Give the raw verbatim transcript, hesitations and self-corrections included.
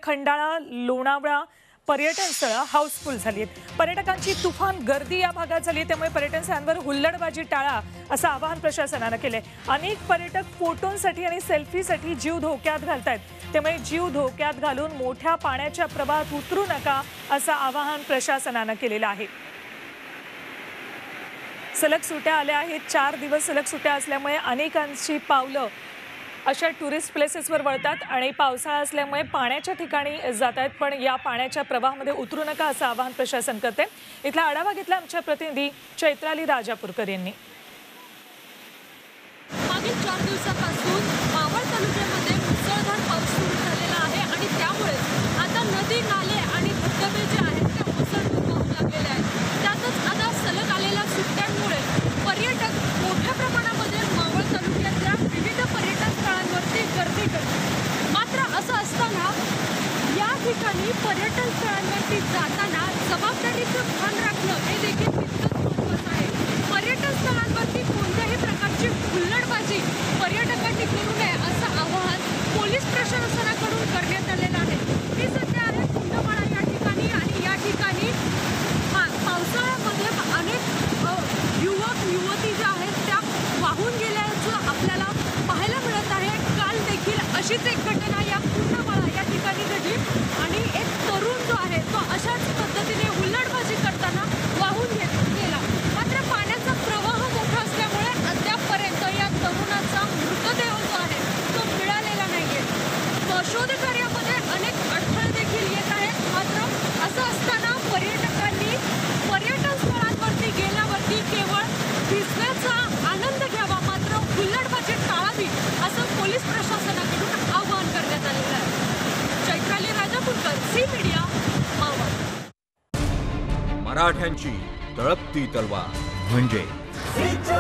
खंडाळा लोणावळा पर्यटन स्थळं हाऊसफुल झाली आहेत। पर्यटकांची तुफान गर्दी या भागात झाली, त्यामुळे पर्यटन स्थळांवर हुल्लडबाजी टाळा असं आवाहन प्रशासनानं केलंय। अनेक पर्यटक फोटोंसाठी आणि सेल्फीसाठी जीव धोक्यात घालतायत, त्यामुळे जीव धोक्यात घालून मोठ्या पाण्याच्या प्रवाहात उतरू नका असं आवाहन प्रशासनानं केलेलं आहे। सलग सुट्ट्या आल्या आहेत, चार दिवस सलग सुट्ट्या असल्यामुळे अनेकांची पावलं अशा टुरिस्ट प्लेसेसवर वळतात आणि पावसाळा असल्यामुळे पाण्याच्या ठिकाणी जात आहेत, पण या पाण्याच्या प्रवाहामध्ये उतरू नका असं आवाहन प्रशासन करते। इथला आढावा घेतला आमच्या प्रतिनिधी चैत्राली राजापूरकर यांनी। मागील चार दिवसापासून मावळ तालुक्यामध्ये मुसळधार पाऊस सुरू झालेला आहे आणि त्यामुळे आता नदी नाले आणि धबधबे जे आहेत ते ओसंडून वाहू लागलेले आहेत। त्यातच आता सलग आलेल्या सुट्ट्यांमुळे पर्यटक मोठ्या प्रमाणामध्ये मावळ तालुक्यातल्या विविध पर्यटन स्थळांवरती गर्दी करतात। मात्र असं असताना या ठिकाणी पर्यटन स्थळांवरती जाताना जबाबदारीचं भान राखणं हे देखील तितकंच महत्त्वाचं आहे। पर्यटन स्थळांवरती कोणत्याही प्रकारची हुल्लडबाजी पर्यटकांनी करू नये असं आवाहन पोलीस प्रशासनाकडून करण्यात आलेलं आहे। मी सध्या आहे कुंडमाळा या ठिकाणी आणि या ठिकाणी पावसाळ्यामध्ये अनेक युवक युवती ज्या आहेत त्या वाहून गेल्याचं आपल्याला पाहायला मिळत आहे। काल देखील अशीच एक घटना या कुंडमाळा या ठिकाणी घडली आणि एक तरुण जो आहे तो अशाच पद्धतीने हुल्लडबाजी करताना वाहून गेला। मात्र पाण्याचा प्रवाह मोठा असल्यामुळे अद्यापपर्यंत या तरुणाचा मृतदेह जो आहे तो मिळालेला नाहीये। शोध कार्यामध्ये अनेक अडथळे देखील येत आहेत। मात्र असं असताना पर्यटकांनी पर्यटन स्थळांवरती गेल्यावरती केवळ भिजण्याचा आनंद घ्यावा, मात्र हुल्लडबाजी टाळावी असं पोलीस प्रशासनाकडून आवाहन करण्यात आलेलं आहे। Chaitrali Rajapurkar, Zee media, Maval. मराठ्यांची तळपती तलवार म्हणजे